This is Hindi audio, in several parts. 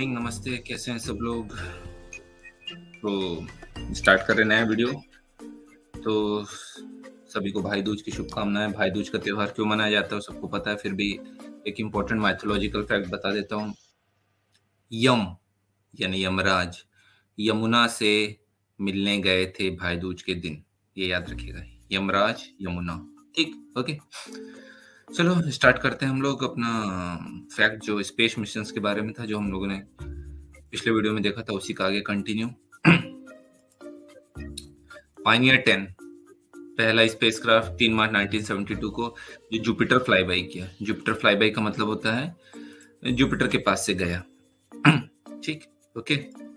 मॉर्निंग, नमस्ते, कैसे हैं सब लोग। तो स्टार्ट कर रहे नया वीडियो। तो सभी को भाई दूज की शुभकामनाएं। भाई दूज का त्यौहार क्यों मनाया जाता है सबको पता है, फिर भी एक इम्पोर्टेंट माइथोलॉजिकल फैक्ट बता देता हूँ। यम यानी यमराज यमुना से मिलने गए थे भाई दूज के दिन, ये याद रखिएगा। यमराज यमुना, ठीक, ओके। चलो स्टार्ट करते हैं हम लोग अपना फैक्ट, जो स्पेस मिशंस के बारे में था, जो हम लोगों ने पिछले वीडियो में देखा था, उसी का आगे कंटिन्यू। पायनियर 10 पहला स्पेसक्राफ्ट 3 मार्च 1972 को जो जुपिटर फ्लाईबाई किया। जुपिटर फ्लाईबाई का मतलब होता है जुपिटर के पास से गया, ठीक, ओके।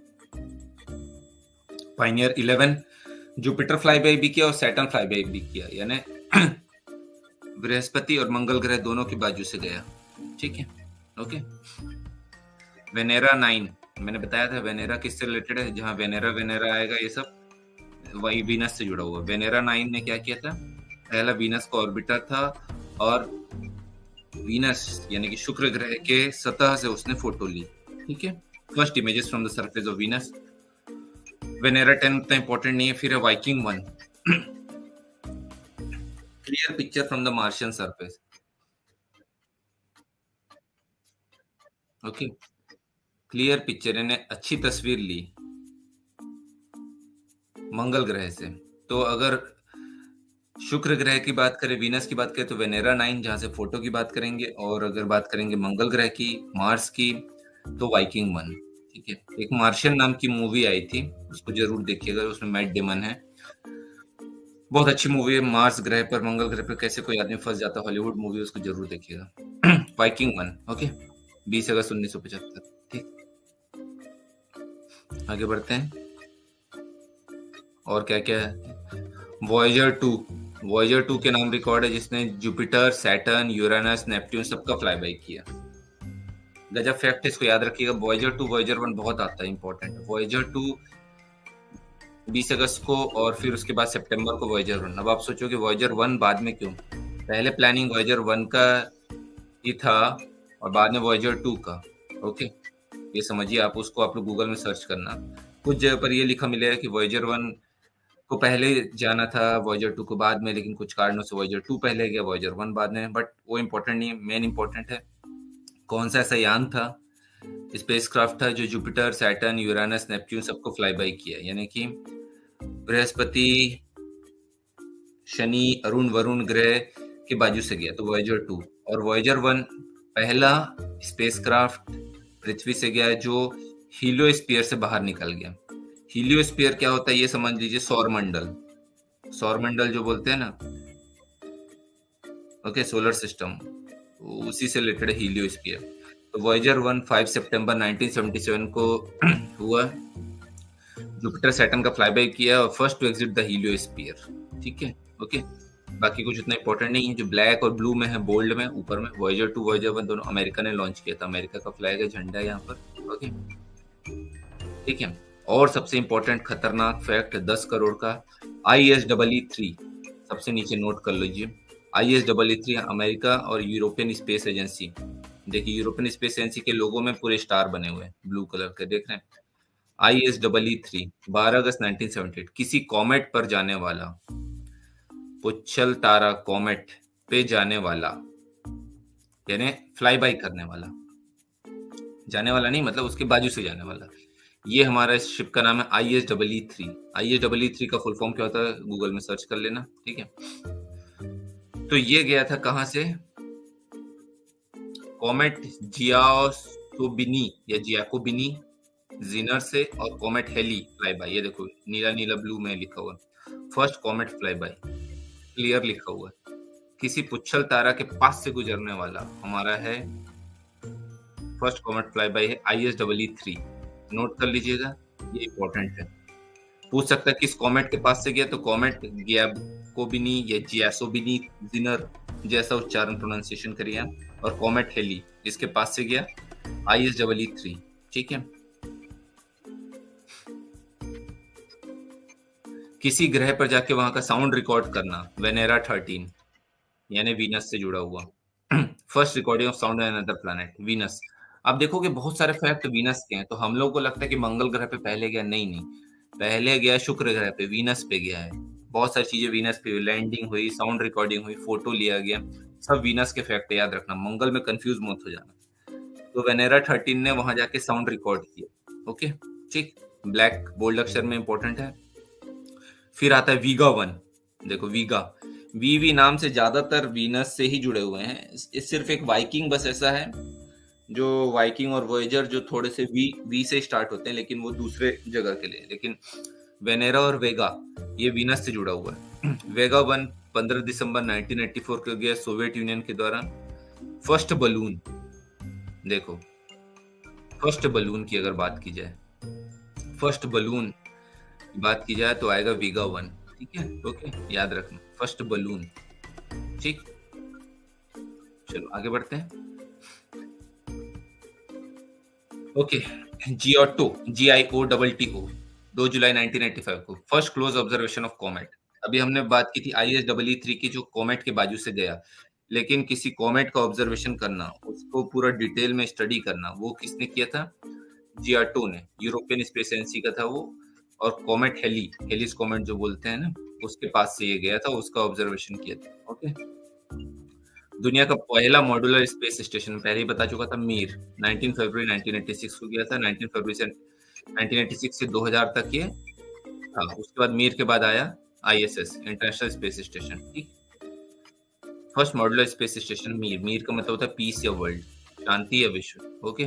पायनियर 11 जुपिटर फ्लाईबाई भी किया और सैटर्न फ्लाईबाई भी किया, यानी बृहस्पति और मंगल ग्रह दोनों की बाजू से गया, ठीक है, ओके। वेनेरा 9 मैंने बताया था वेनेरा किससे रिलेटेड है, जहां वेनेरा वेनेरा आएगा ये सब वही वीनस से जुड़ा हुआ। वेनेरा 9 ने क्या किया था, पहला वीनस का ऑर्बिटर था और वीनस यानी कि शुक्र ग्रह के सतह से उसने फोटो ली, ठीक है। First images from the surface of Venus. Venera 10 उतना इंपॉर्टेंट नहीं है। फिर है Viking 1 clear picture from the Martian surface, okay. Clear picture यानी अच्छी तस्वीर ली मंगल ग्रह से। तो अगर शुक्र ग्रह की बात करें, वीनस की बात करें, तो वेनेरा 9 जहां से फोटो की बात करेंगे, और अगर बात करेंगे मंगल ग्रह की, मार्स की, तो वाइकिंग 1, ठीक है। एक मार्शियन नाम की मूवी आई थी, उसको जरूर देखिएगा, उसमें मैट डेमन है, बहुत अच्छी मूवी है। मार्स ग्रह पर, मंगल ग्रह पर कैसे कोई आदमी फंस जाता, हॉलीवुड मूवी, उसको जरूर देखिएगा। वाइकिंग 1, ओके, 20 अगस्त 1975, ठीक। आगे बढ़ते हैं और क्या क्या है। वॉयेजर 2 के नाम रिकॉर्ड है, जिसने जुपिटर, सैटर्न, यूरेनस, नेपट्यून सबका फ्लाईबाई किया। गजब फैक्ट है, इसको याद रखिएगा। वॉयेजर 2 वॉयेजर 1 बहुत आता है, इंपॉर्टेंट। वॉयेजर 2 20 अगस्त को, और फिर उसके बाद सितंबर को वॉयेजर 1। अब आप सोचोगे वॉयेजर 1 बाद में क्यों, पहले प्लानिंग वॉयेजर 1 का ही था और बाद में वॉयेजर 2 का, ओके। ये समझिए आप, उसको आप लोग गूगल में सर्च करना, कुछ जगह पर ये लिखा मिलेगा कि वॉयेजर 1 को पहले जाना था, वॉयेजर 2 को बाद में, लेकिन कुछ कारणों से वॉयेजर 2 पहले गया, वॉयेजर 1 बाद में। बट वो इंपॉर्टेंट नहीं है, मेन इंपॉर्टेंट है कौन सा ऐसा यान था, स्पेसक्राफ्ट था, जो जुपिटर, सैटर्न, यूरेनस, नेपट्यून सबको फ्लाईबाई किया, यानी कि बृहस्पति, शनि, अरुण, वरुण ग्रह के बाजू से गया, तो वॉयेजर 2। और वॉयेजर 1 पहला स्पेसक्राफ्ट पृथ्वी से गया जो हीलियोस्फीयर से बाहर निकल गया। हीलियोस्फीयर क्या होता है ये समझ लीजिए, सौरमंडल, सौरमंडल जो बोलते हैं ना, ओके, सोलर सिस्टम, उसी से रिलेटेड है हीलियोस्फीयर। तो वॉयेजर 1 5 सितंबर 1977 को हुआ, जुपिटर सैटर्न का फ्लाईबाई किया और first to exit the heliosphere, ठीक है, ओके। बाकी कुछ उतना इंपॉर्टेंट नहीं है। जो ब्लैक और ब्लू में है, बोल्ड में ऊपर में, वॉयेजर 2 वॉयेजर 1 दोनों अमेरिका ने लॉन्च किया था, अमेरिका का फ्लैग है, झंडा है यहाँ पर, ओके, ठीक है। और सबसे इंपॉर्टेंट खतरनाक फैक्ट 10 करोड़ का, ISEE-3 सबसे नीचे नोट कर लीजिए। ISEE-3 अमेरिका और यूरोपियन स्पेस एजेंसी। देखिए यूरोपियन स्पेस एजेंसी के लोगों में पूरे स्टार बने हुए हैं, ब्लू कलर के, देख रहे हैं। ISEE-3 12 अगस्त 1978 किसी कॉमेट पर जाने वाला, पुच्छल तारा कॉमेट पे जाने वाला, यानी फ्लाई बाई करने वाला, जाने वाला नहीं मतलब उसके बाजू से जाने वाला, ये हमारा इस शिप का नाम है ISEE-3। ISEE-3 का फुल फॉर्म क्या होता है गूगल में सर्च कर लेना, ठीक है। तो ये गया था कहां से, कॉमेट जियाकोबिनी या जियाकोबिनी जीनर से, और कॉमेट हेली फ्लाईबाई, ये देखो नीला नीला ब्लू में लिखा हुआ, फर्स्ट कॉमेट फ्लाईबाई क्लियर लिखा हुआ है। किसी पुच्छल तारा के पास से गुजरने वाला हमारा है, फर्स्ट कॉमेट फ्लाईबाई है ISEE-3, नोट कर लीजिएगा, ये इंपॉर्टेंट है। पूछ सकता है किस कॉमेट के पास से गया, तो कॉमेट गियाकोबिनी या जियासोबिनी जीनर, जैसा उच्चारण प्रोनाउंसिएशन करिए, और कॉमेट हेली इसके पास से गया ISEE-3, ठीक है। किसी ग्रह पर जाके वहां का साउंड रिकॉर्ड करना, वेनेरा 13 यानी वीनस से जुड़ा हुआ, first recording of sound on another planet, Venus. आप देखोगे बहुत सारे फैक्ट वीनस के हैं, तो हम लोग को लगता है कि मंगल ग्रह पे पहले गया, नहीं नहीं, पहले गया शुक्र ग्रह पे, वीनस पे गया है। बहुत सारी चीजें वीनस पे हुई, लैंडिंग हुई, साउंड रिकॉर्डिंग हुई, फोटो लिया गया, सब वीनस के फैक्ट याद रखना, मंगल में कंफ्यूज मत हो जाना। तो वेनेरा 13 ने वहां जाके साउंड रिकॉर्ड किया। ओके, ठीक, ब्लैक बोल्ड अक्षर में इंपॉर्टेंट है। फिर आता है वीगा 1। देखो वीगा, वी नाम से ज्यादातर वीनस से ही जुड़े हुए हैं। इस सिर्फ एक वाइकिंग बस ऐसा है जो वाइकिंग और वॉयेजर जो थोड़े से वी से स्टार्ट होते हैं, लेकिन वो दूसरे जगह के लिए। लेकिन वेनेरा और वेगा ये वीनस से जुड़ा हुआ है। वेगा 1 15 दिसंबर 1984 को गया सोवियत यूनियन के द्वारा। फर्स्ट बलून, देखो फर्स्ट बलून की अगर बात की जाए, फर्स्ट बलून की बात की जाए तो आएगा वीगा 1। ठीक है, ओके, याद रखना फर्स्ट बलून। ठीक, चलो आगे बढ़ते हैं। ओके, जियोटो, GIOTTO, 2 जुलाई 1985 को first close observation of comet. अभी हमने बात की थी ISEE-3 की, जो कॉमेट के बाजू से गया, लेकिन किसी कॉमेट का ऑब्जर्वेशन करना, उसको पूरा डिटेल में स्टडी करना, वो किसने किया था? जियोटो ने, यूरोपियन स्पेस एजेंसी का था वो। और कॉमेट हेलिस कॉमेट जो बोलते हैं ना, उसके पास से ये गया था, उसका ऑब्जर्वेशन किया था। ओके, दुनिया का पहला मॉड्यूलर स्पेस स्टेशन पहले ही बता चुका था, मीर, 19 फरवरी 1986 को गया था। 19 फरवरी से 1986 से 2000 तक ये था। उसके बाद मीर के बाद आया ISS, इंटरनेशनल स्पेस स्टेशन। ठीक, first modular space station Mir. Mir का मतलब होता है पीस या वर्ल्ड, शांति या विश्व। ओके,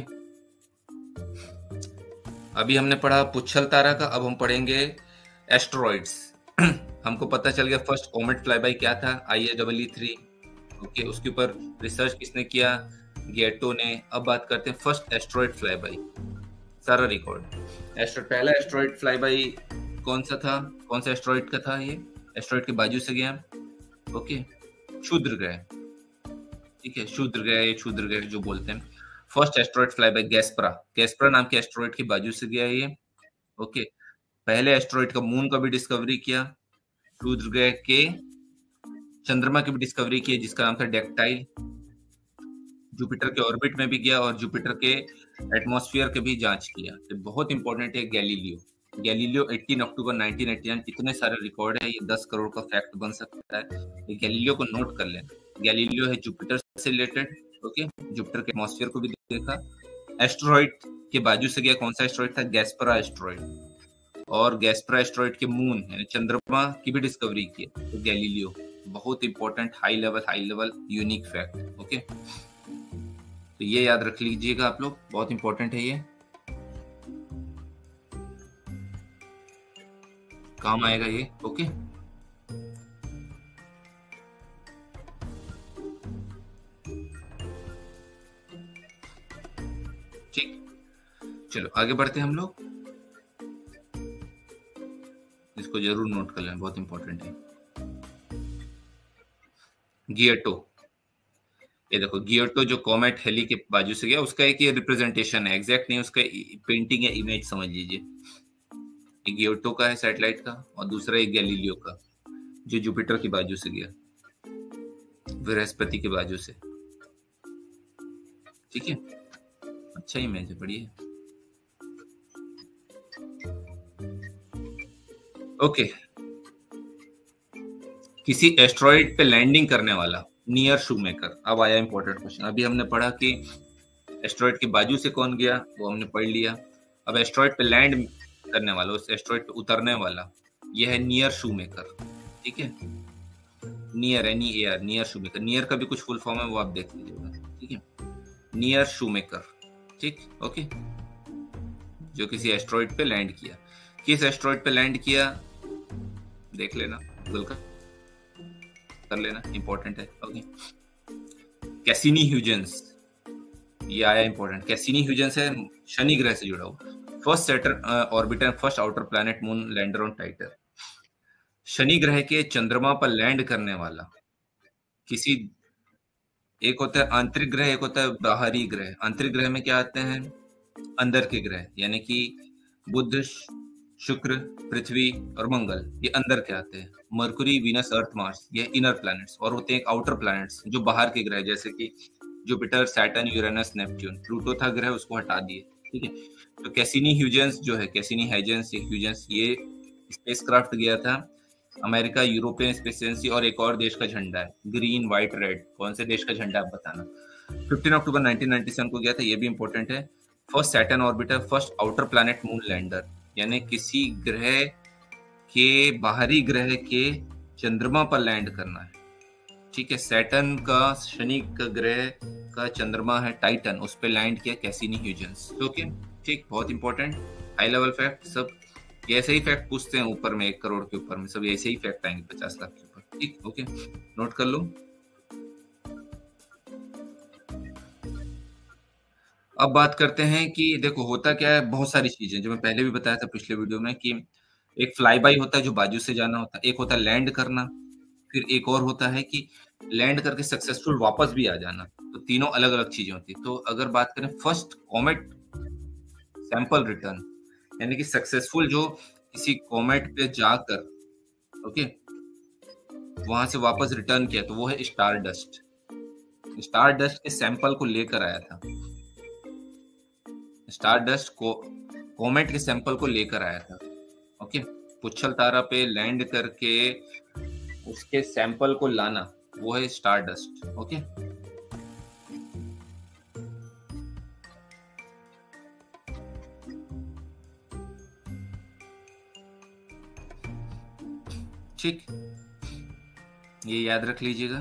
अभी हमने पढ़ा पुच्छल तारा का, अब हम पढ़ेंगे एस्ट्रॉइड्स। हमको पता चल गया फर्स्ट कॉमेट फ्लाईबाई क्या था, ISEE-3। ओके, उसके ऊपर रिसर्च किसने किया? गेटो ने। अब बात करते हैं फर्स्ट एस्ट्रॉइड फ्लाईबाई, सारा रिकॉर्ड। पहला एस्ट्रॉइड फ्लाईबाई कौन सा था? कौन सा एस्ट्रॉइड का था? ये एस्ट्रॉइड के बाजू से गया। ओके, क्षुद्र ग्रह। ठीक है, क्षुद्र ग्रह जो बोलते हैं। फर्स्ट एस्ट्रॉइड फ्लाईबाई गैस्परा नाम के एस्ट्रॉइड के बाजू से गया ये। ओके, पहले एस्ट्रॉइड का मून का भी डिस्कवरी किया, क्षुद्र ग्रह के चंद्रमा की भी डिस्कवरी की, जिसका नाम था डेक्टाइल। जुपिटर के ऑर्बिट में भी गया और जुपिटर के एटमॉस्फेयर के भी जांच किया। तो बहुत इंपॉर्टेंट है गैलीलियो 18 अक्टूबर 1989। इतने सारे रिकॉर्ड है, ये 10 करोड़ का फैक्ट बन सकता है। ये गैलीलियो को नोट कर लेना। गैलीलियो है जुपिटर से रिलेटेड। ओके, जुपिटर के एटमॉस्फेयर को भी देखा। एस्ट्रॉइड के बाजू से गया, कौन सा एस्ट्रॉइड था? Gaspra asteroid. और गैस्परा एस्ट्रॉइड के मून यानी चंद्रमा की भी डिस्कवरी की, तो गैलीलियो। बहुत important high level unique fact. Okay, तो ये याद रख लीजिएगा आप लोग, बहुत इंपॉर्टेंट है, ये काम आएगा ये। ओके, ठीक, चलो आगे बढ़ते हैं हम लोग। इसको जरूर नोट कर लेना, बहुत इंपॉर्टेंट है। गियोटो, ये देखो गियोटो जो कॉमेट हेली के बाजू से गया, उसका एक ये रिप्रेजेंटेशन है, एग्जैक्ट नहीं, उसका पेंटिंग या इमेज समझ लीजिए। एक गियोटो का है सैटेलाइट का, और दूसरा एक गैलीलियो का जो जुपिटर की बाजू से गया, बृहस्पति के बाजू से। ठीक है, अच्छा इमेज है, बढ़िया। ओके, किसी एस्ट्रॉइड पे लैंडिंग करने वाला, नियर शूमेकर। अब आया इंपॉर्टेंट क्वेश्चन। अभी हमने पढ़ा कि एस्ट्रॉइड के बाजू से कौन गया, वो हमने पढ़ लिया। अब एस्ट्रॉइड पे लैंड करने वाला, उस एस्ट्रॉइड पे उतरने वाला, ये है नियर शूमेकर। ठीक है, NEAR NEAR, NEAR Shoemaker. NEAR का भी कुछ फुल फॉर्म है, वो आप देख लीजिएगा। ठीक है, नियर शूमेकर। ठीक, ओके, जो किसी एस्ट्रॉइड पे लैंड किया। किस एस्ट्रॉइड पे लैंड किया देख लेना, गूगल कर लेना, इंपॉर्टेंट है। ओके, कैसिनी ह्यूजेंस, ये आया इंपॉर्टेंट। कैसिनी ह्यूजेंस है शनि ग्रह से जुड़ा हुआ, first Saturn orbiter, first outer planet moon lander on Titan. शनि ग्रह के चंद्रमा पर लैंड करने वाला किसी, एक होता है आंतरिक ग्रह, एक होता है बाहरी ग्रह। आंतरिक ग्रह में क्या आते हैं? अंदर के ग्रह, यानी कि बुध, शुक्र, पृथ्वी और मंगल, ये अंदर के आते हैं। मरकुरी, वीनस, अर्थ, मार्स, ये इनर प्लैनेट्स। और होते हैं आउटर प्लैनेट्स जो बाहर के ग्रह, जैसे कि Jupiter, Saturn, Uranus, Neptune. Pluto था ग्रह, उसको हटा दिए। ठीक है, तो कैसिनी ह्यूजेंस जो है, कैसिनी हाइजेंस या ह्यूजेंस, ये स्पेसक्राफ्ट गया था अमेरिका, यूरोपियन स्पेस एजेंसी और एक और देश का झंडा है, ग्रीन, व्हाइट, रेड। कौन से देश का झंडा आप बताना। 15 अक्टूबर 1997 को गया था, ये भी इंपॉर्टेंट है। First Saturn orbiter, first outer planet moon lander, यानी किसी ग्रह के बाहरी ग्रह के चंद्रमा पर लैंड करना है। ठीक है, सैटर्न का, शनि का ग्रह का चंद्रमा है टाइटन, उस पे लैंड किया कैसिनी ह्यूजेंस। ओके, ठीक, बहुत इंपॉर्टेंट हाई लेवल फैक्ट। सब ये ऐसे ही फैक्ट पूछते हैं ऊपर में, 1 करोड़ के ऊपर में सब ऐसे ही फैक्ट आएंगे 50 लाख के ऊपर। ठीक, ओके, नोट कर लो। अब बात करते हैं कि देखो होता क्या है, बहुत सारी चीजें जो मैं पहले भी बताया था पिछले वीडियो में कि एक फ्लाई बाई होता है जो बाजू से जाना होता है, एक होता है लैंड करना, फिर एक और होता है कि लैंड करके सक्सेसफुल वापस भी आ जाना। तो तीनों अलग अलग चीजें होती है। तो अगर बात करें फर्स्ट कॉमेट सैंपल रिटर्न, यानी कि सक्सेसफुल जो किसी कॉमेट पे जाकर, ओके, वहां से वापस रिटर्न किया, तो वो है स्टार डस्ट। स्टार डस्ट के सैंपल को लेकर आया था, स्टार डस्ट को कॉमेट के सैंपल को लेकर आया था। ओके, पुच्छल तारा पे लैंड करके उसके सैंपल को लाना, वो है स्टार डस्ट। ओके, ठीक, ये याद रख लीजिएगा।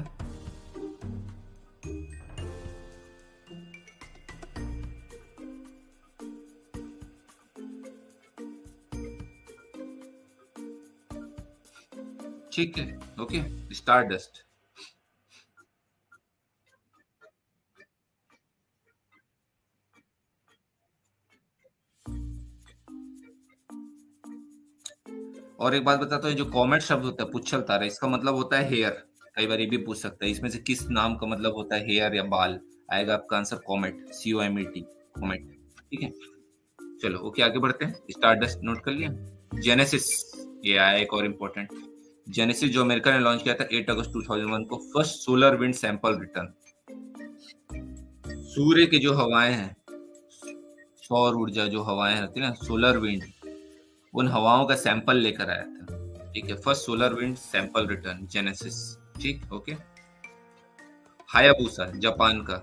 ठीक है, ओके, स्टार डस्ट। और एक बात बताता हूँ, जो कॉमेट शब्द होता है, पुच्छल तारा, इसका मतलब होता है हेयर। कई बार ये भी पूछ सकता है इसमें से किस नाम का मतलब होता है हेयर या बाल, आएगा आपका आंसर कॉमेट, COMET, कॉमेट। ठीक है, चलो ओके, आगे बढ़ते हैं। स्टार डस्ट नोट कर लिया। जेनेसिस, ये आया एक और इम्पोर्टेंट। जेनेसिस जो अमेरिका ने लॉन्च किया था 8 अगस्त 2001 को, first solar wind sample return. सूर्य की जो हवाएं हैं, सौर ऊर्जा जो हवाएं होती है ना, सोलर विंड, उन हवाओं का सैंपल लेकर आया था। ठीक है, first solar wind sample return, Genesis. ठीक, ओके। हायाबुसा जापान का,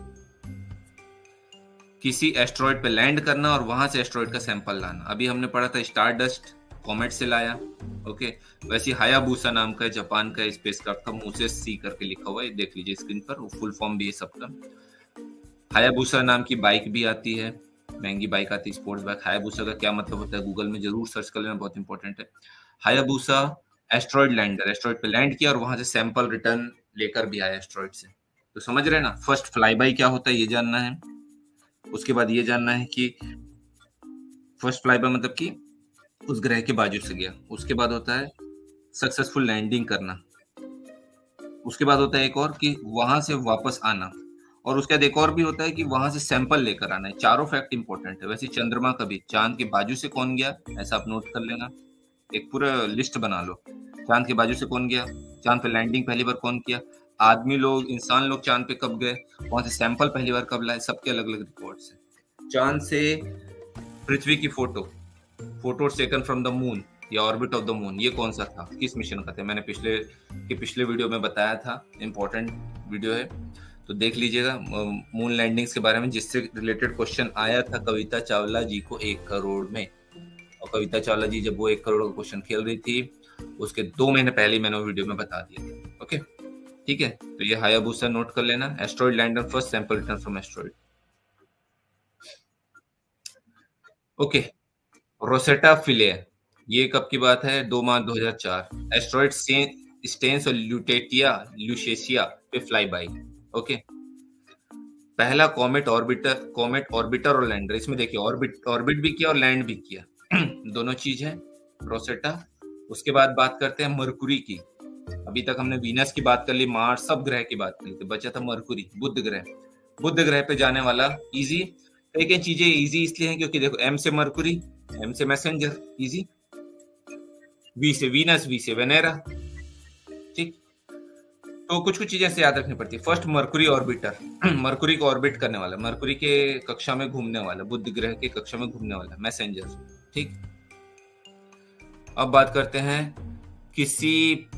किसी एस्ट्रॉइड पे लैंड करना और वहां से एस्ट्रॉइड का सैंपल लाना। अभी हमने पढ़ा था स्टार डस्ट कॉमेट से लाया। ओके, वैसे हायाबुसा नाम का जापान का स्पेसक्राफ्ट का, मोसेस सी करके लिखा हुआ है, देख लीजिए स्क्रीन पर, वो फुल फॉर्म भी है सबका। हायाबुसा नाम की बाइक भी आती है, महंगी बाइक आती है, स्पोर्ट्स बाइक। हायाबुसा का क्या मतलब होता है, गूगल में जरूर सर्च कर लेना, बहुत इंपॉर्टेंट है। हायाबुसा एस्ट्रॉइड लैंडर, एस्ट्रॉइड पे लैंड किया और वहां से सैंपल रिटर्न लेकर भी आया एस्ट्रॉइड से। तो समझ रहे हैं ना, फर्स्ट फ्लाई बाई क्या होता है ये जानना है, उसके बाद ये जानना है कि फर्स्ट फ्लाई बाय मतलब कि उस ग्रह के बाजू से गया, उसके बाद होता है सक्सेसफुल लैंडिंग करना, उसके बाद होता है एक और कि वहां से वापस आना, और उसके बाद एक और भी होता है कि वहां से सैंपल लेकर आना है। चारों फैक्ट इंपॉर्टेंट है। वैसे चंद्रमा का भी, चांद के बाजू से कौन गया, ऐसा आप नोट कर लेना, एक पूरा लिस्ट बना लो। चांद के बाजू से कौन गया, चांद पे लैंडिंग पहली बार कौन किया, आदमी लोग, इंसान लोग चांद पे कब गए, वहां से सैंपल पहली बार कब लाए, सबके अलग अलग रिकॉर्ड्स है। चांद से पृथ्वी की photo taken from the moon या ऑर्बिट ऑफ द मून, ये कौन सा था, किस मिशन का था, मैंने पिछले वीडियो में बताया था, इंपॉर्टेंट वीडियो है, तो देख लीजिएगा मून लैंडिंग्स के बारे में, जिससे रिलेटेड क्वेश्चन आया था कविता चावला जी को 1 करोड़ में। और कविता चावला जी जब वो 1 करोड़ का क्वेश्चन खेल रही थी, उसके 2 महीने पहले ही मैंने वो वीडियो में बता दिया था। ओके, ठीक है, तो ये हायाबुसा नोट कर लेना, asteroid lander, first sample return from asteroid. Okay, Rosetta Philae, ये कब की बात है, 2 मार्च 2004, एस्ट्रॉइड स्टेन्स और ल्यूशेसिया पे फ्लाई बाई। ओके, पहला कॉमेट ऑर्बिटर और लैंडर, इसमें देखिए ऑर्बिट भी किया और लैंड भी किया दोनों चीज है, रोसेटा। उसके बाद बात करते हैं मरकुरी की। अभी तक हमने वीनस की बात कर ली, मार्स, सब ग्रह की बात कर ली, तो बचा था मरकुरी, बुध ग्रह पे जाने वाला। इजी, कई चीजें इजी इसलिए हैं क्योंकि देखो, एम से मरकुरी, एम से मैसेंजर, इजी, वी से वीनस, वी से वेनेरा। ठीक, तो कुछ कुछ चीजें ऐसे याद रखनी पड़ती है। फर्स्ट मरकुरी ऑर्बिटर, मरकुरी को ऑर्बिट करने वाला, मरकुरी के कक्षा में घूमने वाला, बुध ग्रह के कक्षा में घूमने वाला मैसेंजर। ठीक, अब बात करते हैं किसी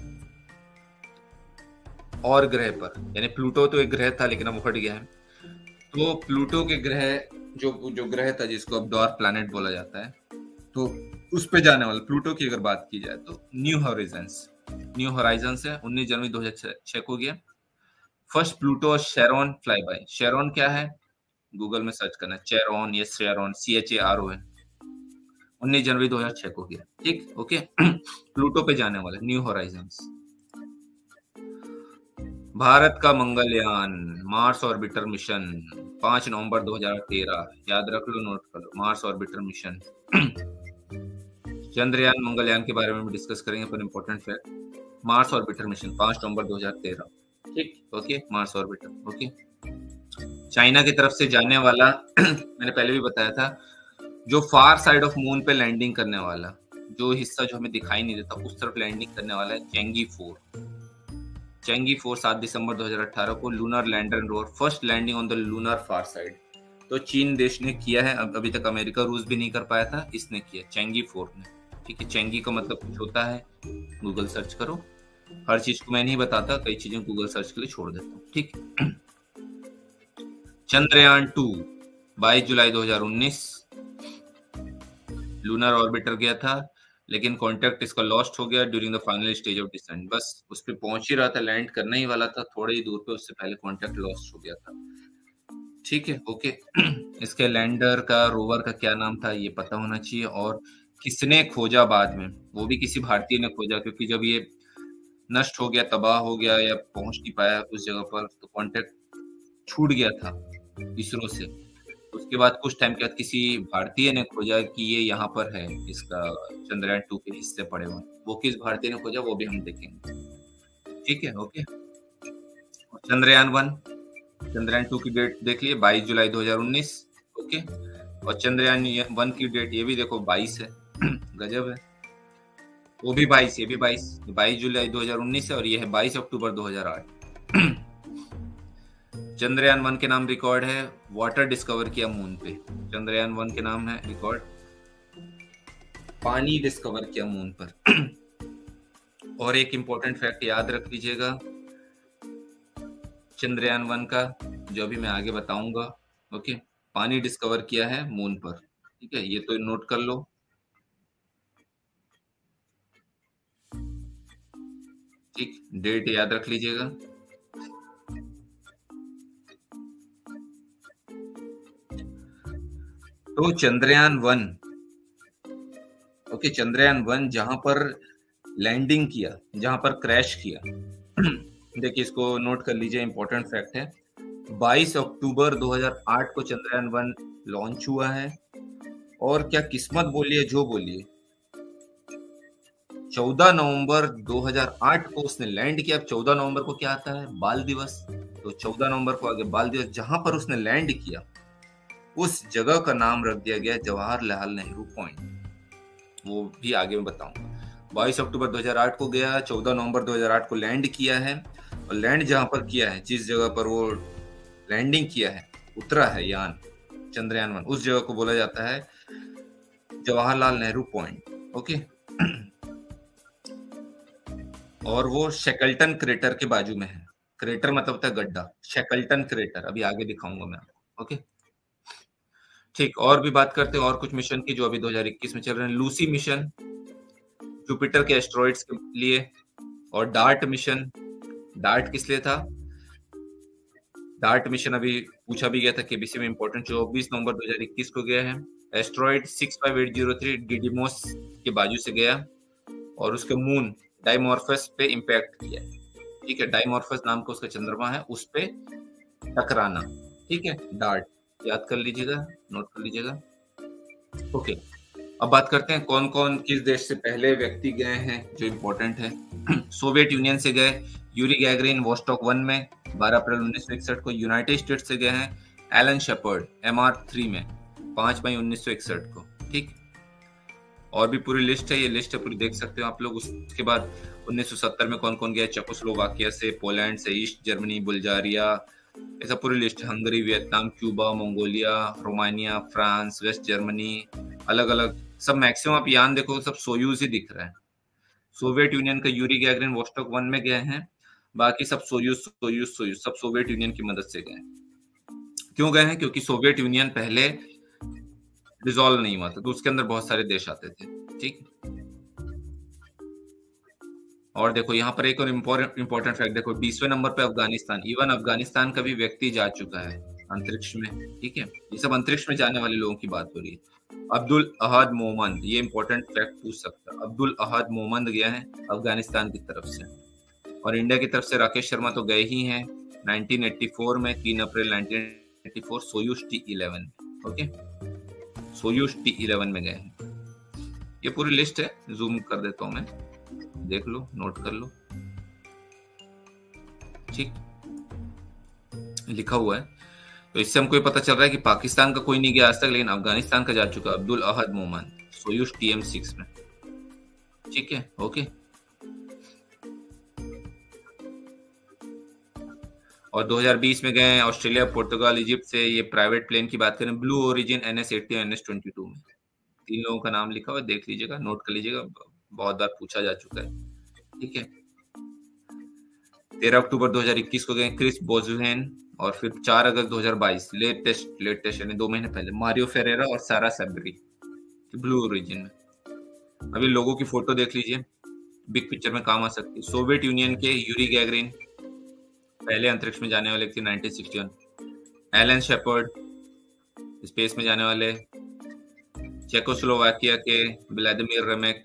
और ग्रह पर, यानी प्लूटो तो एक ग्रह था लेकिन अब हट गया है, तो प्लूटो के ग्रह जो ग्रह था जिसको अब डॉर्क प्लैनेट बोला जाता है, तो उस पे जाने वाला प्लूटो की अगर बात की जाए तो न्यू होराइजन्स है, 19 जनवरी 2006 को गया। First Pluto Charon flyby, Charon क्या है गूगल में सर्च करना, चेरोन या शेरोन, CHARO है, 19 जनवरी 2006 को गया। ठीक, ओके। प्लूटो पे जाने वाला न्यू होराइजन्स। भारत का मंगलयान मार्स ऑर्बिटर मिशन 5 नवंबर 2013, याद रख लो, नोट कर लो, Mars orbiter mission. Chandrayaan Mangalyaan के बारे में भी डिस्कस करेंगे पर important fact, Mars orbiter mission 5 नवंबर 2013। ठीक, okay, Mars orbiter, okay. China की तरफ से जाने वाला मैंने पहले भी बताया था, जो फार साइड ऑफ मून पे लैंडिंग करने वाला, जो हिस्सा जो हमें दिखाई नहीं देता उस तरफ लैंडिंग करने वाला है चेंगी 4 7 दिसंबर 2018 को lunar lander and rover, first landing on the lunar far side. तो चीन देश ने किया है, अभी तक अमेरिका रूस भी नहीं कर पाया था, इसने किया चेंगी 4 ने। ठीक है, चेंगी का मतलब कुछ होता है, गूगल सर्च करो, हर चीज को मैं नहीं बताता, कई चीजें गूगल सर्च के लिए छोड़ देता हूँ। ठीक, चंद्रयान 2 22 जुलाई 2019 लूनर ऑर्बिटर गया था, लेकिन कांटेक्ट इसका लॉस्ट हो गया during the final stage of descent. बस उस पे पहुंच ही रहा था, लैंड करना ही वाला था, थोड़ी ही दूर पे उससे पहले कांटेक्ट लॉस्ट हो गया था। ठीक है, ओके। इसके लैंडर का, रोवर का क्या नाम था ये पता होना चाहिए, और किसने खोजा बाद में, वो भी किसी भारतीय ने खोजा, क्योंकि जब ये नष्ट हो गया, तबाह हो गया या पहुंच नहीं पाया उस जगह पर, तो कांटेक्ट छूट गया था इसरो से। उसके बाद कुछ टाइम के बाद किसी भारतीय ने खोजा कि ये यहाँ पर है, इसका चंद्रयान 2 के हिस्से पड़े हुए, वो किस भारतीय ने खोजा वो भी हम देखेंगे। ठीक है, ओके। चंद्रयान 2 की डेट देख लिए, 22 जुलाई 2019, ओके। और चंद्रयान 1 की डेट ये भी देखो 22 है, गजब है, वो भी 22, ये भी 22 जुलाई 2019 है, और ये है 22 अक्टूबर 2008। चंद्रयान 1 के नाम रिकॉर्ड है, वाटर डिस्कवर किया मून पे, चंद्रयान 1 के नाम है रिकॉर्ड, पानी डिस्कवर किया मून पर। और एक इंपॉर्टेंट फैक्ट याद रख लीजिएगा चंद्रयान 1 का, जो भी मैं आगे बताऊंगा, ओके, पानी डिस्कवर किया है मून पर। ठीक है, ये तो नोट कर लो। ठीक, डेट याद रख लीजिएगा। तो चंद्रयान 1, ओके, चंद्रयान 1 जहां पर लैंडिंग किया, जहां पर क्रैश किया, देखिए इसको नोट कर लीजिए, इंपॉर्टेंट फैक्ट है, 22 अक्टूबर 2008 को चंद्रयान 1 लॉन्च हुआ है, और क्या किस्मत बोलिए जो बोलिए, 14 नवंबर 2008 को उसने लैंड किया। 14 नवंबर को क्या आता है, बाल दिवस, तो 14 नवंबर को आगे बाल दिवस, जहां पर उसने लैंड किया उस जगह का नाम रख दिया गया जवाहरलाल नेहरू पॉइंट, वो भी आगे मैं बताऊंगा। 22 अक्टूबर 2008 को गया, 14 नवंबर 2008 को लैंड किया है, और लैंड जहां पर किया है, जिस जगह पर वो लैंडिंग किया है, उतरा है यान चंद्रयान 1, उस जगह को बोला जाता है जवाहरलाल नेहरू पॉइंट, ओके। और वो शेकल्टन क्रेटर के बाजू में है, क्रेटर मतलब होता है गड्ढा, शेकल्टन क्रेटर अभी आगे दिखाऊंगा मैं आपको, ओके। ठीक, और भी बात करते हैं और कुछ मिशन की जो अभी 2021 में चल रहे हैं। लूसी मिशन जुपिटर के एस्ट्रॉइड्स के लिए, और डार्ट मिशन, डार्ट किस लिए था, डार्ट मिशन अभी पूछा भी गया था केबीसी में, इंपॉर्टेंट, 24 नवंबर 2021 को गया है। एस्ट्रॉइड 65803 डिडिमोस के बाजू से गया, और उसके मून डाइमॉर्फस पे इंपैक्ट किया। ठीक है, डाइमॉर्फस नाम का उसका चंद्रमा है, उस पे टकराना। ठीक है, डार्ट याद कर लीजिएगा, नोट कर लीजिएगा, ओके। अब बात करते हैं कौन कौन किस देश से पहले व्यक्ति गए हैं जो इंपॉर्टेंट है। सोवियत यूनियन से गए यूरी गैगरिन वोस्टॉक 1 में 12 अप्रैल 1961 को। यूनाइटेड स्टेट्स से गए हैं एलन शेपर्ड MR3 में 5 मई 1961 को। ठीक, और भी पूरी लिस्ट है, ये लिस्ट है पूरी, देख सकते हो आप लोग। उसके बाद 1970 में कौन कौन गया, चेकोस्लोवाकिया से, पोलैंड से, ईस्ट जर्मनी, बुल्गारिया, ऐसा पूरी लिस्ट है। Hungary, Vietnam, Cuba, Mongolia, Romania, France, West Germany, अलग अलग सब। मैक्सिमम आप यान देखो सब सोयूज ही दिख रहा है। सोवियत यूनियन का यूरी गैगरिन वोस्टॉक 1 में गए हैं, बाकी सब सोयूज सोयूज सोयूज सब सोवियत यूनियन की मदद से गए। क्यों गए हैं? क्योंकि सोवियत यूनियन पहले डिसॉल्व नहीं हुआ था, तो उसके अंदर बहुत सारे देश आते थे। ठीक, और देखो यहाँ पर एक और इम्पोर्टेंट फैक्ट देखो, 20वें नंबर पे अफगानिस्तान। इवन अफगानिस्तान का भी व्यक्ति जा चुका है अंतरिक्ष में। ठीक है, ये सब अंतरिक्ष में जाने वाले लोगों की बात हो रही है। अब्दुल अहद मोमंद, ये इंपॉर्टेंट फैक्ट पूछ सकता है, अब्दुल अहद मोमंद गया है अफगानिस्तान की तरफ से। और इंडिया की तरफ से राकेश शर्मा तो गए ही हैं 1984 में, 3 अप्रैल 1984 Soyuz T11। Okay, Soyuz T11 में गए हैं। ये पूरी लिस्ट है, जूम कर देता हूं मैं, देख लो, नोट कर लो। ठीक, लिखा हुआ है। तो इससे हमको ये पता चल रहा है कि पाकिस्तान का कोई नहीं गया आज तक, लेकिन अफगानिस्तान का जा चुका अब्दुल अहद मोमन सोयूज TM6 में। ठीक है, ओके। और 2020 में गए ऑस्ट्रेलिया, पुर्तगाल, इजिप्ट से। ये प्राइवेट प्लेन की बात करें, ब्लू ओरिजिन NS-80 और NS-22 में 3 लोगों का नाम लिखा हुआ है, देख लीजिएगा, नोट कर लीजिएगा, बहुत बार पूछा जा चुका है। ठीक है, 13 अक्टूबर 2021 को गए क्रिस बोजुहेन, और फिर 4 अगस्त 2022 लेटेस्ट यानी 2 महीने पहले मारियो फेरेरा और सारा सबरी, ब्लू ओरिजिन में। अभी लोगों की फोटो देख लीजिए, बिग पिक्चर में काम आ सकती है। सोवियत यूनियन के यूरी गैगरिन पहले अंतरिक्ष में जाने वाले थे 1961। एलन शेपर्ड स्पेस में जाने वाले। चेकोस्लोवाकिया के Vladimir Remek,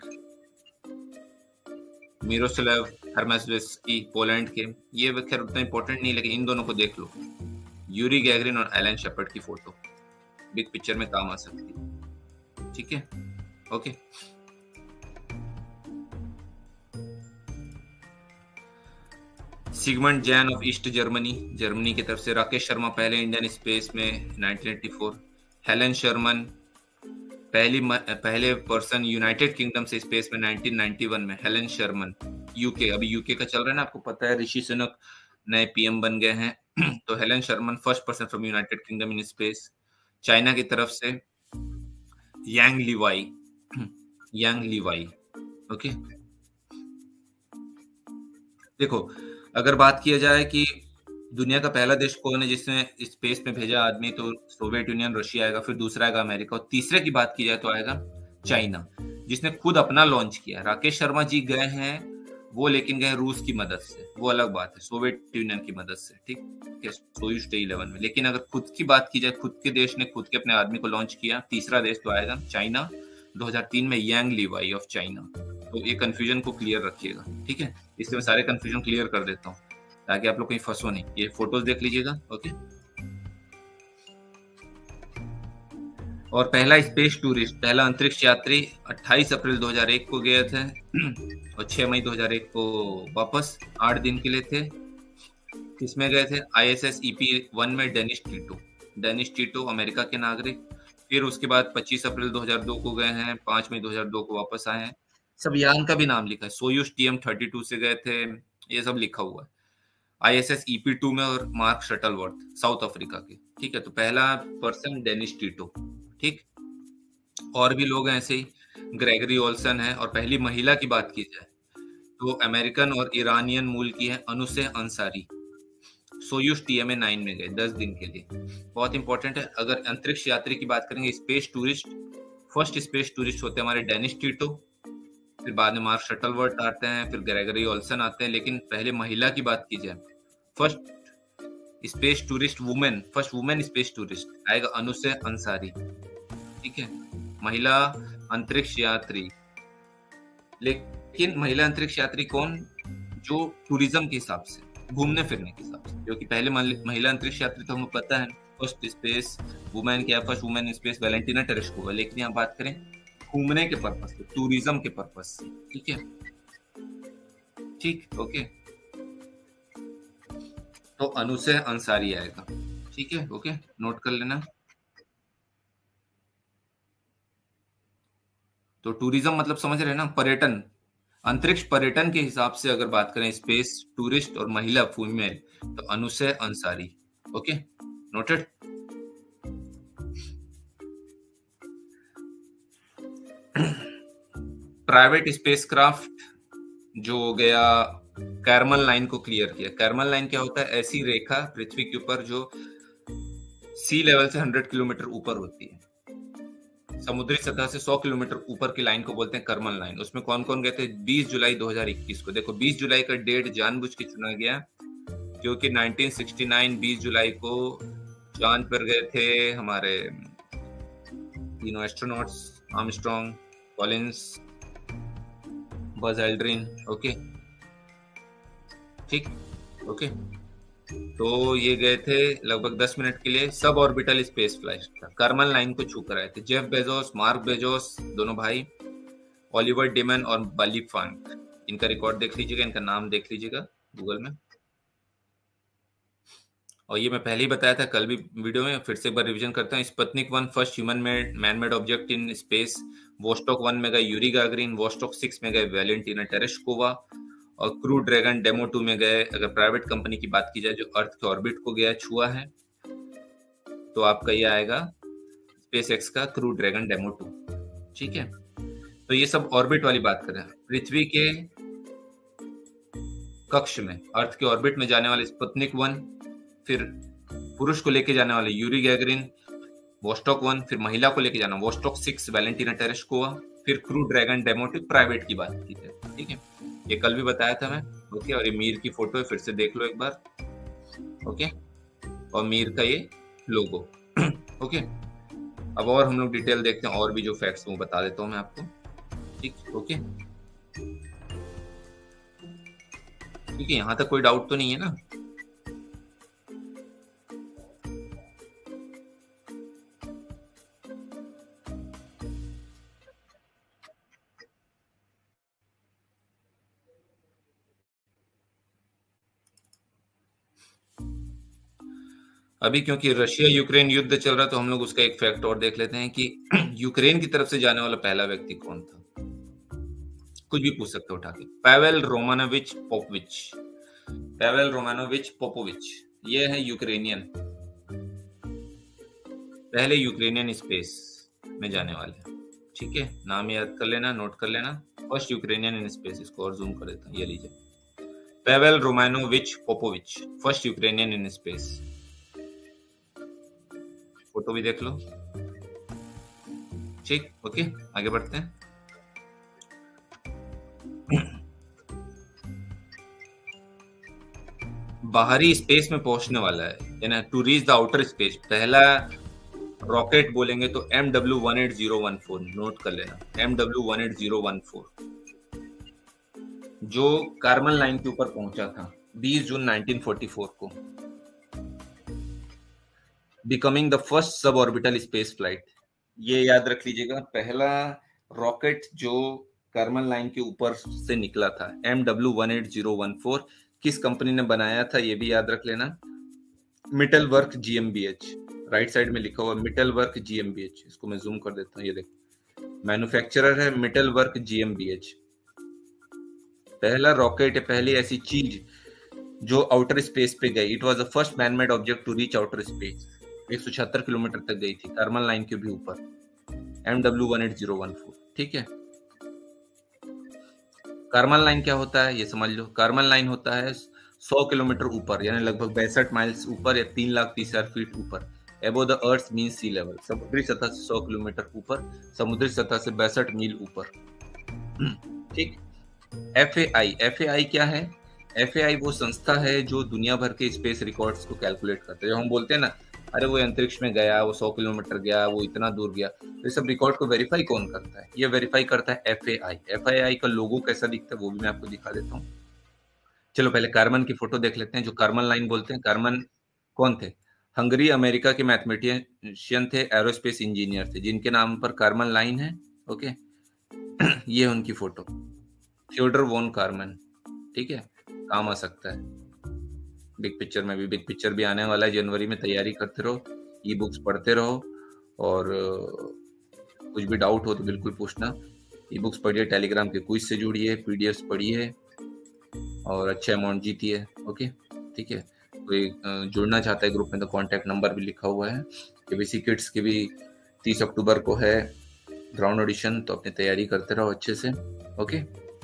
Miroslaw Hermaszewski Poland के। ये खैर उतना इंपॉर्टेंट नहीं, लेकिन इन दोनों को देख लो, यूरी गैगरिन और एलन शेपर्ड की फोटो बिग पिक्चर में काम आ सकती है। ठीक है, okay. Sigmund Jahn of East Germany की तरफ से। राकेश शर्मा पहले इंडियन स्पेस में 1984। हेलन शर्मन पहले पर्सन यूनाइटेड किंगडम से स्पेस में 1991 में। हेलन शर्मन यूके, अभी यूके का चल रहा है ना, आपको पता है, ऋषि सुनक नए PM बन गए हैं। तो Helen Sharman first person from United Kingdom in space. China की तरफ से यांग लीवाई। ओके, देखो अगर बात किया जाए कि दुनिया का पहला देश कौन है जिसने स्पेस में भेजा आदमी, तो सोवियत यूनियन, रशिया आएगा, फिर दूसरा आएगा अमेरिका, और तीसरे की बात की जाए तो आएगा चाइना, जिसने खुद अपना लॉन्च किया। राकेश शर्मा जी गए हैं वो, लेकिन गए रूस की मदद से, वो अलग बात है, सोवियत यूनियन की मदद से। ठीक है, सोयूज T11 में। लेकिन अगर खुद की बात की जाए, खुद के देश ने खुद के अपने आदमी को लॉन्च किया, तीसरा देश तो आएगा चाइना 2003 में, यांग लीवाई ऑफ चाइना। तो ये कंफ्यूजन को क्लियर रखिएगा। ठीक है, इसलिए मैं सारे कंफ्यूजन क्लियर कर देता हूँ ताकि आप लोग कहीं फंसो नहीं। ये फोटोज देख लीजिएगा। ओके, और पहला स्पेस टूरिस्ट, पहला अंतरिक्ष यात्री 28 अप्रैल 2001 को गए थे और 6 मई 2001 को वापस 8 दिन के लिए थे। किसमें गए थे? ISS EP-1 में डेनिस टीटो अमेरिका के नागरिक। फिर उसके बाद 25 अप्रैल 2002 को गए हैं, 5 मई 2002 को वापस आए हैं। सब यान का भी नाम लिखा है, सोयूज TM-32 से गए थे, ये सब लिखा हुआ है। ISS EP-2 में, और मार्क शटलवर्थ साउथ अफ्रीका के। ठीक है, तो पहला पर्सन डेनिस टीटो। ठीक, और भी लोग हैं ऐसे ही, ग्रेगरी ओल्सन है। और पहली महिला की बात की जाए तो अमेरिकन और ईरानियन मूल की है अनुसे अंसारी, सोयूज TMA-9 में गए 10 दिन के लिए। बहुत इंपॉर्टेंट है। अगर अंतरिक्ष यात्री की बात करेंगे, space tourist, first space tourist होते हैं हमारे डेनिस टीटो, फिर बाद में मार्क शटलवर्थ आते हैं, फिर ग्रेगरी ओल्सन आते हैं। लेकिन पहले महिला की बात की जाए, first space tourist women, first women space tourist आएगा अनुसे अंसारी। ठीक है, महिला अंतरिक्ष यात्री। लेकिन महिला अंतरिक्ष यात्री कौन? जो टूरिज्म के हिसाब से, घूमने फिरने के हिसाब से, क्योंकि पहले महिला अंतरिक्ष यात्री तो हमें पता है, फर्स्ट स्पेस वुमेन क्या, first women space Valentina Tereshkova. लेकिन यहाँ बात करें घूमने के पर्पस से, टूरिज्म के पर्पस से। ठीक है, ठीक, ओके, तो अनुसे अंसारी आएगा। ठीक है, ओके, नोट कर लेना। तो टूरिज्म मतलब समझ रहे हैं ना, पर्यटन, अंतरिक्ष पर्यटन के हिसाब से अगर बात करें स्पेस टूरिस्ट और महिला फीमेल, तो Anousheh Ansari. Okay, noted. Private spacecraft जो हो गया, कैरमल लाइन को क्लियर किया। कैरमल लाइन क्या होता है? ऐसी रेखा पृथ्वी के ऊपर जो सी लेवल से 100 किलोमीटर ऊपर होती है, समुद्री सतह से 100 किलोमीटर ऊपर की लाइन को बोलते हैं कर्मल लाइन। उसमें कौन कौन गए थे? 20 जुलाई 2021 को। देखो 20 जुलाई का डेट जानबूझ के चुना गया क्योंकि 1969 20 जुलाई को चांद पर गए थे हमारे तीनों astronauts, Armstrong, Collins, Buzz Aldrin. Okay, ठीक, ओके। तो ये गए थे लगभग 10 मिनट के लिए, सब ऑर्बिटल स्पेस फ्लाइट था। कर्मल लाइन को छू कर आए थे जेफ बेजोस, मार्क बेजोस, दोनों भाई, ओलिवर डिमन और बली फ्रांक। इनका रिकॉर्ड देख लीजिएगा, इनका नाम देख लीजिएगा गूगल में। और ये मैं पहले ही बताया था कल भी वीडियो में, फिर से एक बार रिवीजन करता हूँ। Sputnik 1 first human made man made object in space. Vostok 1 में गए यूरी गागरिन, वोस्टॉक 6 में गए वैलेंटिना टेरेस्कोवा, और क्रू ड्रैगन डेमो 2 में गए, अगर प्राइवेट कंपनी की बात की जाए जो अर्थ के ऑर्बिट को गया छुआ है, तो आपका ये आएगा स्पेस एक्स का क्रू ड्रैगन डेमो 2। ठीक है, तो ये सब ऑर्बिट वाली बात कर रहे हैं। पृथ्वी के कक्ष में, अर्थ के ऑर्बिट में जाने वाले स्पुतनिक 1, फिर पुरुष को लेके जाने वाले यूरी गैगरिन, वोस्टॉक 1, फिर महिला को लेके जाना वोस्टॉक 6 वैलेंटिना टेरेस्कोवा, फिर क्रू ड्रैगन डेमो 2 प्राइवेट की बात की है। ठीक है, ये कल भी बताया था मैं। ओके, और ये मीर की फोटो है, फिर से देख लो एक बार। ओके, और मीर का ये लोगो। ओके, अब और हम लोग डिटेल देखते हैं, और भी जो फैक्ट्स वो बता देता हूँ मैं आपको। ठीक, ओके, ठीक है, यहाँ तक कोई डाउट तो नहीं है ना? अभी क्योंकि रशिया यूक्रेन युद्ध चल रहा, तो हम लोग उसका एक फैक्ट और देख लेते हैं कि यूक्रेन की तरफ से जाने वाला पहला व्यक्ति कौन था। कुछ भी पूछ सकते हो उठा के। Pavel Romanovich Popovich, Pavel Romanovich Popovich, ये है यूक्रेनियन, पहले यूक्रेनियन स्पेस में जाने वाले। ठीक है, नाम याद कर लेना, नोट कर लेना, फर्स्ट यूक्रेनियन इन स्पेस। इसको और जूम कर देता हूँ, ये लीजिए, Pavel Romanovich Popovich, first Ukrainian in space. Photo भी देख लो। ठीक, ओके, आगे बढ़ते हैं। बाहरी स्पेस में पहुंचने वाला है ना, to reach the outer space, पहला रॉकेट बोलेंगे तो MW18014, नोट कर लेना, MW18014, जो कार्बन लाइन के ऊपर पहुंचा था 20 जून 1944 को, becoming the first sub orbital space flight. ये याद रख लीजिएगा, पहला रॉकेट जो कार्बन लाइन के ऊपर से निकला था, MW18014, किस कंपनी ने बनाया था ये भी याद रख लेना, मिटल वर्क GmbH, राइट साइड में लिखा हुआ मिटल वर्क GmbH। इसको मैं जूम कर देता हूँ, ये देखो, मैन्युफैक्चरर है मिटल वर्क GmbH। पहला रॉकेट है, पहली ऐसी चीज जो आउटर स्पेस पे गई। It was the first man made object to reach outer space. 176 kilometre तक गई थी, कार्बन लाइन के भी ऊपर, MW18014। ठीक है, कार्बन लाइन क्या होता है ये समझ लो। कार्बन लाइन होता है 100 किलोमीटर ऊपर, यानी लगभग 62 माइल्स ऊपर, या 3,30,000 फीट ऊपर, above the earth mean sea level, समुद्री सतह से 100 किलोमीटर ऊपर, समुद्री सतह से 62 मील ऊपर। ठीक, FAI क्या है? FAI वो संस्था है जो दुनिया भर के स्पेस रिकॉर्ड्स को कैलकुलेट करता है। जो हम बोलते हैं ना, अरे वो अंतरिक्ष में गया, वो 100 किलोमीटर गया, वो इतना दूर गया, तो ये सब रिकॉर्ड को वेरीफाई कौन करता है? ये वेरीफाई करता है FAI। FAI का लोगो कैसा दिखता है वो भी मैं आपको दिखा देता हूँ। चलो पहले कार्बन की फोटो देख लेते हैं, जो कार्बन लाइन बोलते हैं। कार्बन कौन थे? हंगरी अमेरिका के मैथमेटिशियन थे, एरोस्पेस इंजीनियर थे, जिनके नाम पर कार्बन लाइन है। ओके, ये उनकी फोटो, थियोडर वॉन कार्बन। ठीक है, काम आ सकता है बिग पिक्चर में भी। बिग पिक्चर भी आने वाला है जनवरी में, तैयारी करते रहो, ई बुक्स पढ़ते रहो, और कुछ भी डाउट हो तो बिल्कुल पूछना। ई बुक्स पढ़िए, टेलीग्राम के क्विज से जुड़िए, पीडीएफ पढ़िए और अच्छा अमाउंट जीतिए। ओके, ठीक है। कोई जुड़ना चाहता है ग्रुप में तो कांटेक्ट नंबर भी लिखा हुआ है। केबीसी किड्स की भी 30 अक्टूबर को है ग्राउंड ऑडिशन, तो अपनी तैयारी करते रहो अच्छे से। ओके,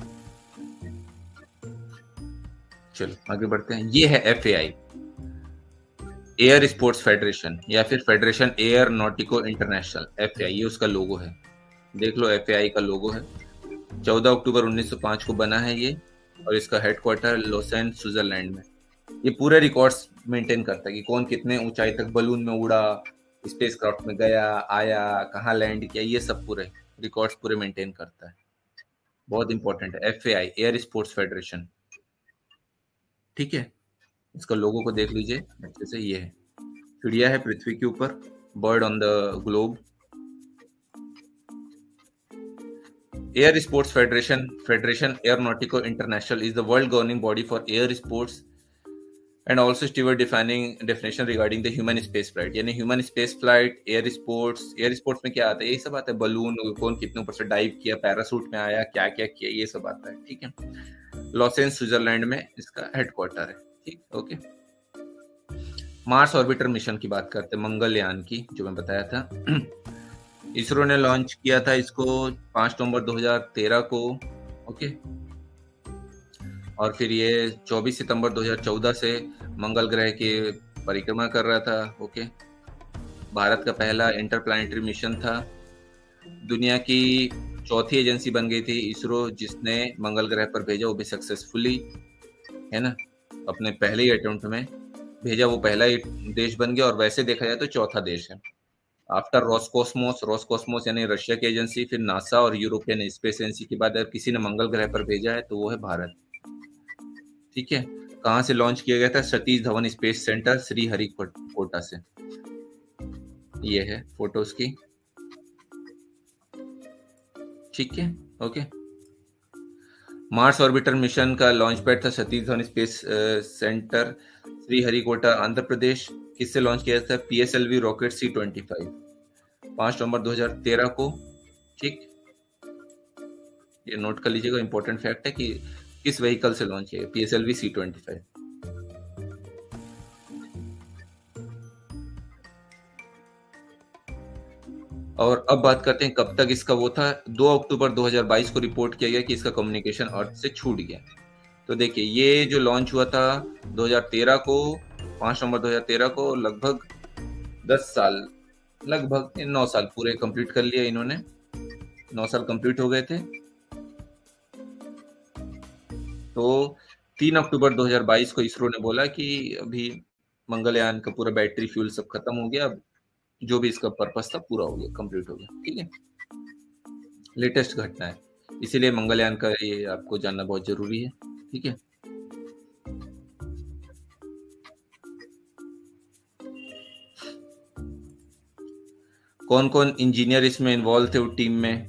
चलो आगे बढ़ते हैं। ये है FAI, एयर स्पोर्ट्स फेडरेशन या फिर federation aeronautique international. FAI ये उसका लोगो है, देख लो FAI का लोगो है। 14 अक्टूबर 1905 को बना है ये, और इसका हेडक्वार्टर लोसेन स्विट्जरलैंड में। ये पूरे रिकॉर्ड्स मेंटेन करता है कि कौन कितने ऊंचाई तक बलून में उड़ा, स्पेस क्राफ्ट में गया आया, कहाँ लैंड किया, ये सब पूरे रिकॉर्ड्स पूरे मेंटेन करता है। बहुत इंपॉर्टेंट है FAI, एयर स्पोर्ट्स फेडरेशन। ठीक है, इसका लोगो को देख लीजिए अच्छे से। ये है चिड़िया है पृथ्वी के ऊपर, bird on the globe. Air sports federation aeronautique international is the world governing body for air sports and also steward definition regarding the human space flight. यानी human space flight, air sports में क्या आता है, ये सब आता है। बलून कौन कितने ऊपर से डाइव किया, पैरासूट में आया, क्या क्या किया, ये सब आता है। ठीक है, लॉसेन स्विट्जरलैंड में इसका हेडक्वार्टर है। ठीक, ओके। मार्स ऑर्बिटर मिशन की बात करते हैं, मंगलयान की, जो मैं बताया था। इसरो ने लॉन्च किया था इसको 5 नवंबर 2013 को। ओके, और फिर ये 24 सितंबर 2014 से मंगल ग्रह की परिक्रमा कर रहा था। ओके, भारत का पहला इंटरप्लैनेटरी मिशन था। दुनिया की चौथी एजेंसी बन गई थी इसरो, जिसने मंगल ग्रह पर भेजा, वो भी सक्सेसफुली, है ना। अपने पहले ही अटेम्प्ट में भेजा, वो पहला ही देश बन गया, और वैसे देखा जाए तो चौथा देश है आफ्टर रोसकॉस्मोस यानी रशिया की एजेंसी, फिर नासा और यूरोपियन स्पेस एजेंसी के बाद अगर किसी ने मंगल ग्रह पर भेजा है तो वो है भारत। ठीक है, कहाँ से लॉन्च किया गया था? सतीश धवन स्पेस सेंटर, श्रीहरिकोटा से। ये है फोटोज की। ठीक है, ओके। मार्स ऑर्बिटर मिशन का लॉन्च पैड था सतीश धवन स्पेस सेंटर, श्रीहरिकोटा, आंध्र प्रदेश। किससे लॉन्च किया था? PSLV रॉकेट C-25, 5 नवंबर 2013 को। ठीक, ये नोट कर लीजिएगा, इंपॉर्टेंट फैक्ट है कि किस व्हीकल से लॉन्च किया, PSLV C-25। और अब बात करते हैं कब तक इसका वो था। 2 अक्टूबर 2022 को रिपोर्ट किया गया कि इसका कम्युनिकेशन अर्थ से छूट गया। तो देखिए, ये जो लॉन्च हुआ था 2013 को, 5 नवंबर 2013 को, लगभग 10 साल, लगभग 9 साल पूरे कंप्लीट कर लिया इन्होंने। 9 साल कंप्लीट हो गए थे। तो 3 अक्टूबर 2022 को इसरो ने बोला कि अभी मंगलयान का पूरा बैटरी फ्यूल सब खत्म हो गया, अब जो भी इसका पर्पस था पूरा हो गया, कंप्लीट हो गया। ठीक है, लेटेस्ट घटना है, इसीलिए मंगलयान का ये आपको जानना बहुत जरूरी है। ठीक है, कौन कौन इंजीनियर इसमें इन्वॉल्व थे टीम में?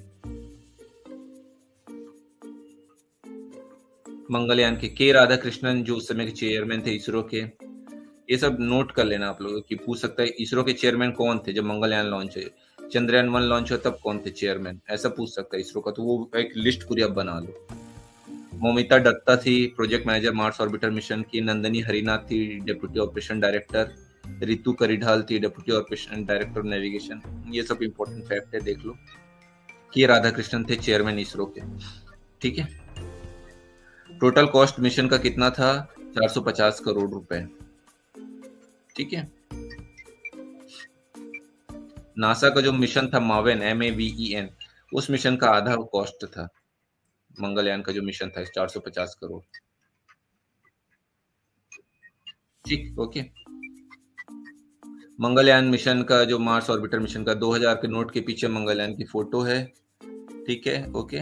मंगलयान के राधाकृष्णन, जो उस समय के चेयरमैन थे इसरो के। ये सब नोट कर लेना आप लोग कि पूछ सकता है इसरो के चेयरमैन कौन थे जब मंगलयान लॉन्च है, चंद्रयान 1 लॉन्च हुआ तब कौन थे चेयरमैन, ऐसा पूछ सकता है इसरो का। तो वो एक लिस्ट पूरी आप बना लो। मौमिता दत्ता थी project manager Mars orbiter mission की। नंदनी हरिनाथ थी deputy operation director. Ritu Karidhal थी डेप्यूटी ऑपरेशन डायरेक्टर नेविगेशन। ये सब इंपॉर्टेंट फैक्ट है, देख लो। के राधाकृष्णन थे चेयरमैन इसरो के। ठीक है, टोटल कॉस्ट मिशन का कितना था? 450 करोड़ रुपए। ठीक है, नासा का जो मिशन था मावेन, MAVEN, उस मिशन का आधा कॉस्ट था। मंगलयान का जो मिशन था 450 करोड़। ठीक, ओके। मंगलयान मिशन का जो मार्स ऑर्बिटर मिशन का 2000 के नोट के पीछे मंगलयान की फोटो है। ठीक है, ओके।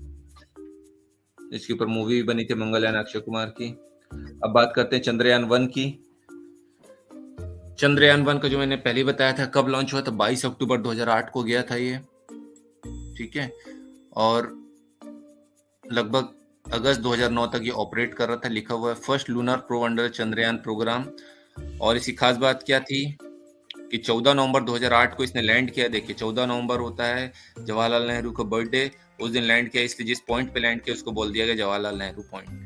इसके ऊपर मूवी भी बनी थी मंगलयान, अक्षय कुमार की। अब बात करते हैं चंद्रयान 1 की। चंद्रयान 1 का जो मैंने पहले बताया था कब लॉन्च हुआ था, 22 अक्टूबर 2008 को गया था ये। ठीक है, और लगभग अगस्त 2009 तक ये ऑपरेट कर रहा था। लिखा हुआ है first lunar probe under Chandrayaan programme. और इसकी खास बात क्या थी कि 14 नवंबर 2008 को इसने लैंड किया। देखिए 14 नवंबर होता है जवाहरलाल नेहरू का बर्थडे, उस दिन लैंड किया, इसलिए जिस पॉइंट पे लैंड किया उसको बोल दिया गया जवाहरलाल नेहरू पॉइंट।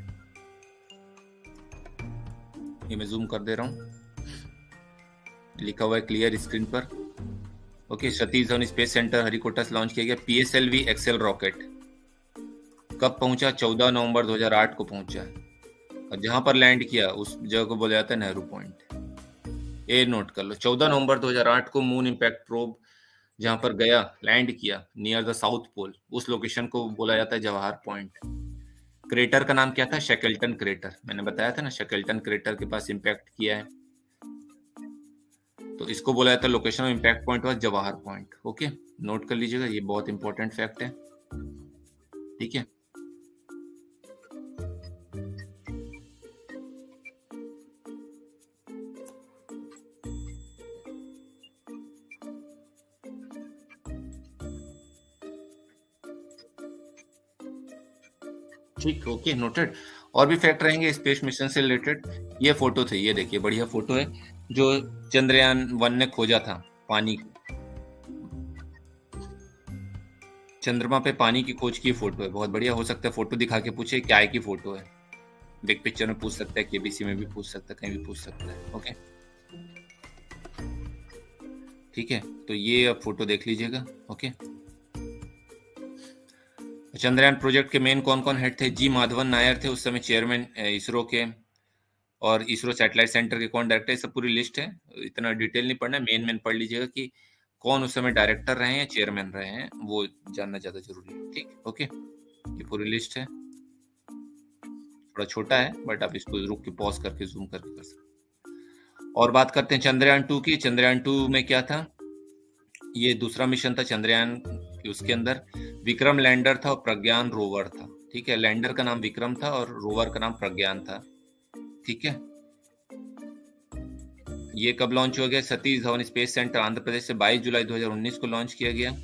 ये मैं जूम कर दे रहा हूँ, लिखा हुआ है क्लियर स्क्रीन पर। Okay, Satish Dhawan space centre Harikota से लॉन्च किया गया। PSLV एक्सेल रॉकेट कब पहुंचा? 14 नवंबर 2008 को पहुंचा, और जहां पर लैंड किया उस जगह को बोला जाता है नेहरू पॉइंट। ये नोट कर लो, 14 नवंबर 2008 को मून इंपैक्ट प्रोब जहां पर गया, लैंड किया नियर द साउथ पोल, उस लोकेशन को बोला जाता है जवाहर पॉइंट। क्रेटर का नाम क्या था? Shackleton crater. मैंने बताया था ना, शेकल्टन क्रेटर के पास इंपैक्ट किया है, तो इसको बोला जाता है location of impact point was Jawahar point. Okay, note कर लीजिएगा, ये बहुत इंपॉर्टेंट फैक्ट है। ठीक है, ठीक, ओके, नोटेड। और भी फैक्ट रहेंगे स्पेस मिशन से रिलेटेड। ये फोटो थे, ये देखिए बढ़िया फोटो है, जो चंद्रयान 1 ने खोजा था पानी को। चंद्रमा पे पानी की खोज की फोटो है, बहुत बढ़िया। हो सकता है फोटो दिखा के पूछे क्या है की फोटो है, बिग पिक्चर में पूछ सकता है, KBC में भी पूछ सकता है, कहीं भी पूछ सकता है। ओके, ठीक है, तो ये अब फोटो देख लीजिएगा। ओके, चंद्रयान प्रोजेक्ट के मेन कौन कौन हेड थे? जी माधवन नायर थे उस समय चेयरमैन इसरो के, और इसरो सैटेलाइट सेंटर के कौन डायरेक्टर, सब पूरी लिस्ट है, इतना डिटेल नहीं पढ़ना, मेन मेन पढ़ लीजिएगा कि कौन उस समय डायरेक्टर रहे हैं, चेयरमैन रहे हैं, वो जानना ज्यादा जरूरी है। ठीक, ओके, ये पूरी लिस्ट है, थोड़ा छोटा है बट आप इसको रुक के पॉज करके जूम करके कर सकते। और बात करते हैं चंद्रयान 2 की। चंद्रयान 2 में क्या था? ये दूसरा मिशन था चंद्रयान, उसके अंदर विक्रम लैंडर था और प्रज्ञान रोवर था। ठीक है, लैंडर का नाम विक्रम था और रोवर का नाम प्रज्ञान था। ठीक है, ये कब लॉन्च हो गया? सतीश धवन स्पेस सेंटर आंध्र प्रदेश से 22 जुलाई 2019 को लॉन्च किया गया,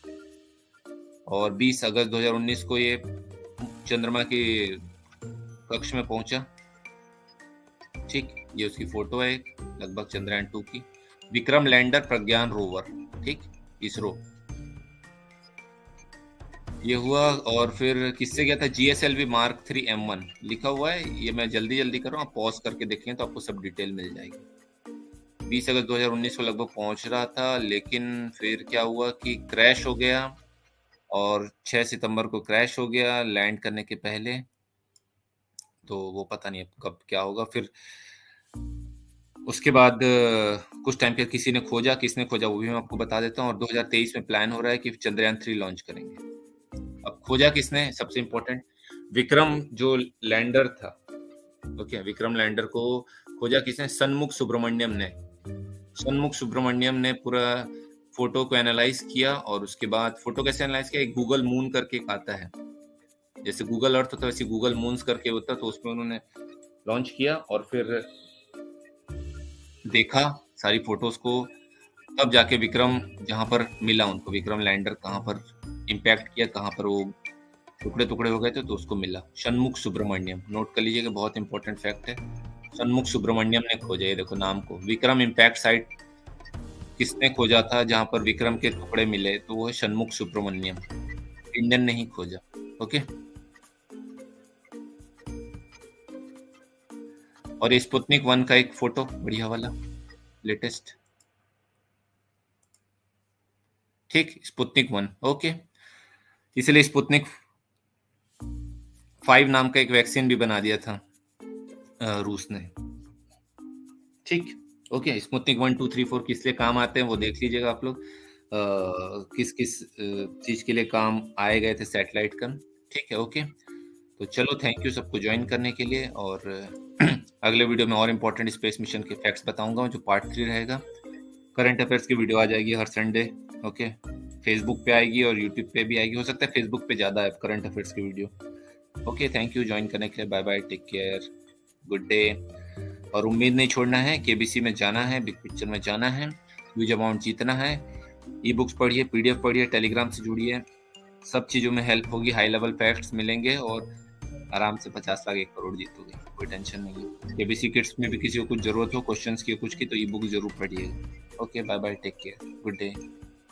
और 20 अगस्त 2019 को ये चंद्रमा के कक्ष में पहुंचा। ठीक, ये उसकी फोटो है लगभग चंद्रयान 2 की। विक्रम लैंडर प्रज्ञान रोवर, ठीक, इसरो ये हुआ। और फिर किससे गया था? GSLV Mark 3 M1 लिखा हुआ है, ये मैं जल्दी जल्दी कर रहा हूँ, आप पॉज करके देखें तो आपको सब डिटेल मिल जाएगी। 20 अगस्त 2019 को लगभग पहुंच रहा था, लेकिन फिर क्या हुआ कि क्रैश हो गया, और 6 सितंबर को क्रैश हो गया लैंड करने के पहले। तो वो पता नहीं कब क्या होगा। फिर उसके बाद कुछ टाइम पे किसी ने खोजा, किसने खोजा वो भी मैं आपको बता देता हूँ। और 2023 में प्लान हो रहा है कि चंद्रयान 3 लॉन्च करेंगे। अब खोजा किसने? सबसे इंपॉर्टेंट, विक्रम जो लैंडर था। ओके, विक्रम लैंडर को खोजा किसने? सन्मुख सुब्रमण्यम ने। सन्मुख सुब्रमण्यम ने पूरा फोटो को एनालाइज किया, और उसके बाद फोटो कैसे एनालाइज किया? एक गूगल मून करके एक आता है, जैसे गूगल अर्थ होता है वैसे गूगल मून्स करके होता, तो उसमें उन्होंने लॉन्च किया और फिर देखा सारी फोटोज को, तब जाके विक्रम जहां पर मिला उनको, विक्रम लैंडर कहां पर इम्पैक्ट किया, कहां पर वो टुकड़े टुकड़े हो गए थे, तो उसको मिला। सन्मुख सुब्रमण्यम, नोट कर लीजिएगा, बहुत इंपॉर्टेंट फैक्ट है। सन्मुख सुब्रमण्यम ने खोजा, ये देखो नाम को। विक्रम इम्पैक्ट साइट किसने खोजा था जहां पर विक्रम के टुकड़े मिले? तो वो है सन्मुख सुब्रमण्यम, इंडियन ने ही खोजा। ओके, और ये स्पुतनिक 1 का एक फोटो बढ़िया वाला लेटेस्ट। ठीक, स्पुतनिक 1। ओके, इसलिए स्पुतनिक 5 नाम का एक वैक्सीन भी बना दिया था रूस ने। ठीक, ओके, स्पुतनिक 1, 2, 3, 4 किस लिए काम आते हैं वो देख लीजिएगा आप लोग, किस किस चीज के लिए काम आए गए थे सैटेलाइट का। ठीक है, ओके, तो चलो थैंक यू सबको ज्वाइन करने के लिए, और अगले वीडियो में और इम्पोर्टेंट स्पेस मिशन के फैक्ट्स बताऊंगा, जो पार्ट 3 रहेगा। करंट अफेयर्स की वीडियो आ जाएगी हर संडे। ओके, फेसबुक पे आएगी और यूट्यूब पे भी आएगी, हो सकता है फेसबुक पे ज़्यादा है करंट अफेयर्स की video. Okay, thank you join करने के लिए, bye bye, take care, good day. और उम्मीद नहीं छोड़ना है, KBC में जाना है, बिग पिक्चर में जाना है, ह्यूज अमाउंट जीतना है। ई बुक्स पढ़िए, PDF पढ़िए, टेलीग्राम से जुड़िए, सब चीज़ों में हेल्प होगी, हाई लेवल फैक्ट्स मिलेंगे, और आराम से 50 लाख 1 करोड़ जीतोगे, कोई टेंशन नहीं है। KBC किड्स में भी किसी को कुछ जरूरत हो क्वेश्चंस की कुछ की, तो ई बुक जरूर पढ़िएगा। Okay, bye bye, take care, good day.